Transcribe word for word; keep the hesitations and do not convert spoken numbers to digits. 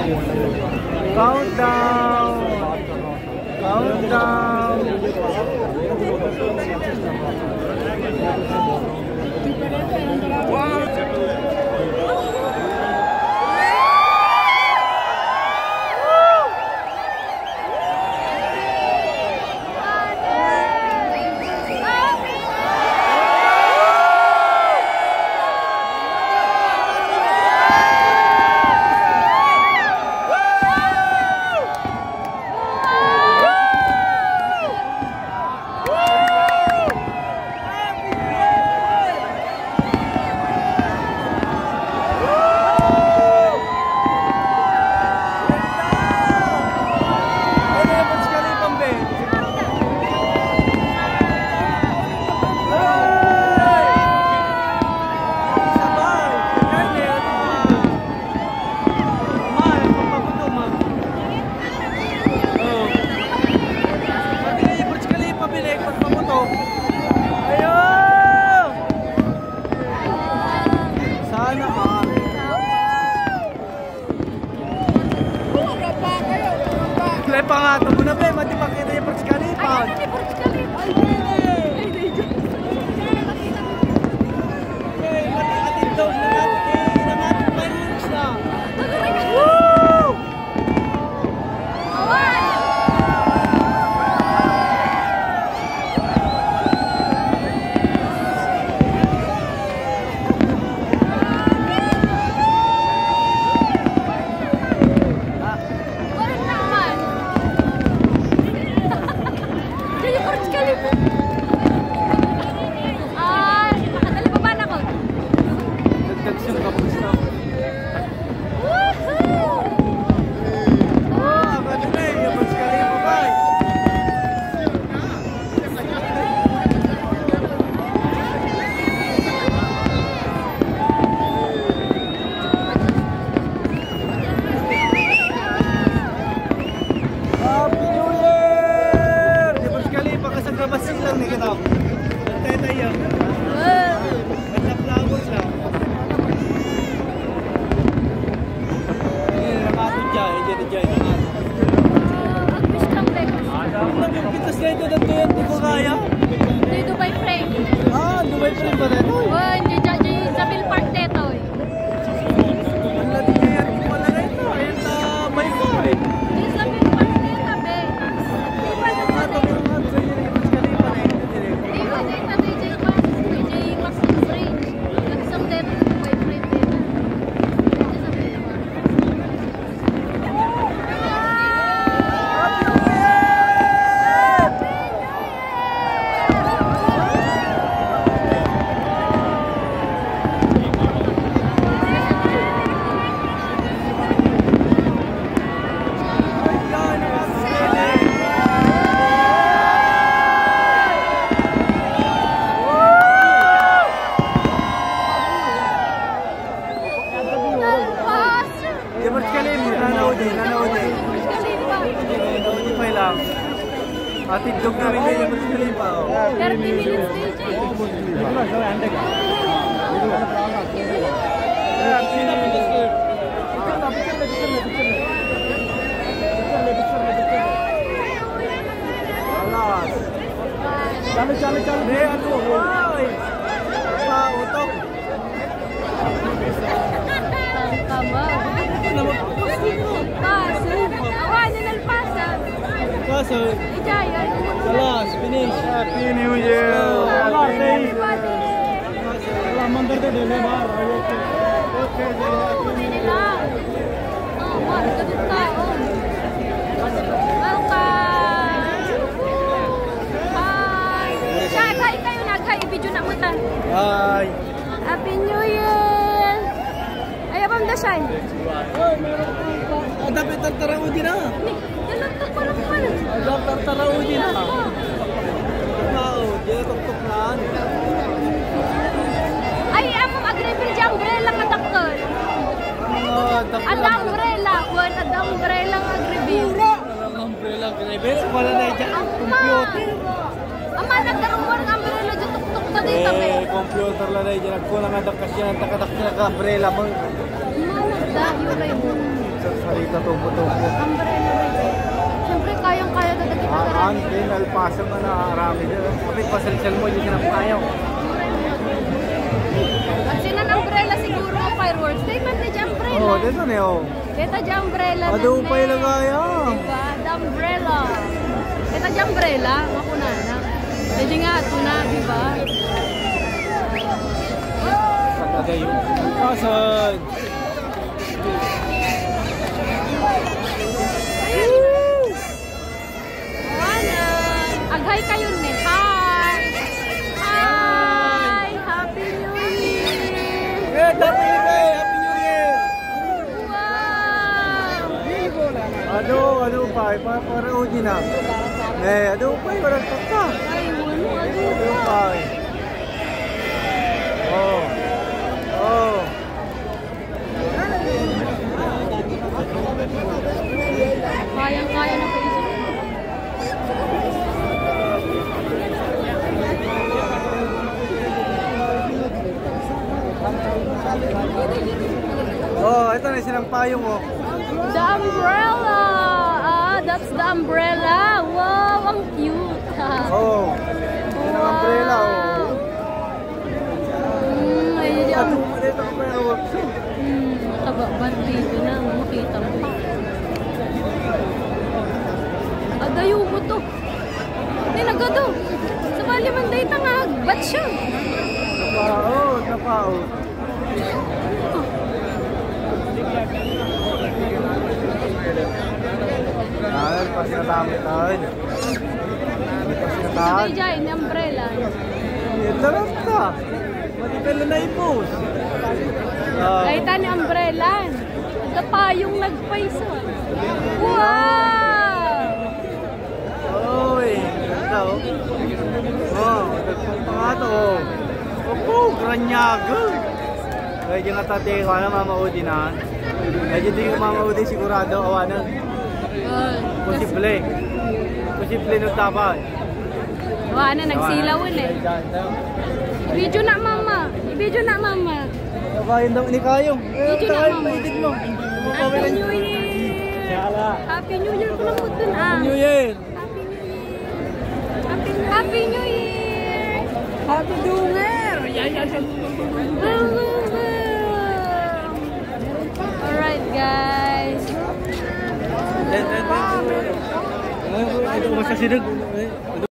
Countdown. Countdown. Pa nga, ito muna ba, mati pakita yung Burj Khalifa. Ay, ano yung Burj Khalifa? Ay, okay, mati-atid daw na natin, na natin fireworks na. Woo! Awan! Dubai frame. Ah, Dubai frame ba rin? Oh, hindi dyan sa Bill Park dito. Ang lati kaya rin wala na ito. Ayun na, may fire. Hindi sa Bill Park dito, tabi. Di ba na ba na? Di ba dito, D J Max, D J Max Fringe. Nagsang dito, Dubai frame dito. Dito sa Bill Park. Atid dog namin na yung Burj Khalifa. thirty minutes D J. Alas. Chalo, chalo, chalo. Eh, ano? Ay! Pa, utok. Tama. Paso. Awan, nalpasan. Paso. Ijayan. Alas, finish. Happy New Year. Alas, eh. Alas, mandar de dele baar. Okay. Hindi nila. Oh, wala ka dito tao. Video na mutan. Hi. Happy New Year. Ay, abang dasay. Ada petar tarawih na. Dalam to parang mana? Ada petar tarawih na. Wow, dia tok-tok na. Ay, among agrebil di umbrella nga doktor. Ada umbrella, wan ada umbrella nga agrebil. Umbrella agrebil wala na diyan computer. Ama nagkaroon ng umbrella dito tok na dito be. Eh, computer la dai diyan ko lang ada kasya nakadak na ka umbrella mo. Mana da yun. Sarita tumpo-tumpo. Umbrella rin. Siyempre, kayang-kaya talaga kita Ah, karami. din, alpasa man na arami dyan. Kapit pasal-sal mo, yun sinang kayaw. At sinan umbrella siguro ang fireworks. Day man na dyan umbrella. Oh, dito na yun. Kita dyan umbrella. Ado na pa ne. ilagaya. Diba? The umbrella. Kita dyan umbrella. Makuna na. Jadi nga, ito na, diba? Pagkagay yun. Pasal. Wanan. Aghay kayo ni. Hi! Hi! Happy New Year! Eh, Happy New Year! Happy New Year! Wow! Ado, ado pa, para para uji na. Eh, ado pa, parang kaka. Ay, wano, ano Ado ba? pa. Oh. Oh. Kayang-kaya na po isip. Oh, ito na sinang payong mo. The umbrella! Ah, that's the umbrella! Wow, ang cute! Oh. Sinang umbrella, oh. Hmm, ay, di Ado ang... pa dito ang fireworks. Hmm, taba-ban dito na, makita mo. Adayo mo to. Hindi, nagado. Sa bali man dito nga, ba't siya? Napao, napao. Dahil pas na lamit tayo. Pas na tayo. Sabay dyan, ni umbrella. Ito lang ka. Matipelo na ipos. Ah, Kahit ni umbrella. Ito pa yung nagpaiso. Wow! Oy, ganda oh. Oh, nagpunta nga to oh. Opo, granyaga. Kaya dyan nga tate ko na mamaudi na. Kaya dyan yung mamaudi sigurado awanan. Posible. Posible nagtapay. Wala na, nagsilawin eh. Video na mama. Video na mama. Kabayan daw ni Kayong. Video na mama. Paitid mo. Happy New Year! Yala. Happy New Year ko lang po dun ah. New Year. Happy New Year! Happy, Happy New Year! Happy New Year. Alright guys. Ito, masasidag.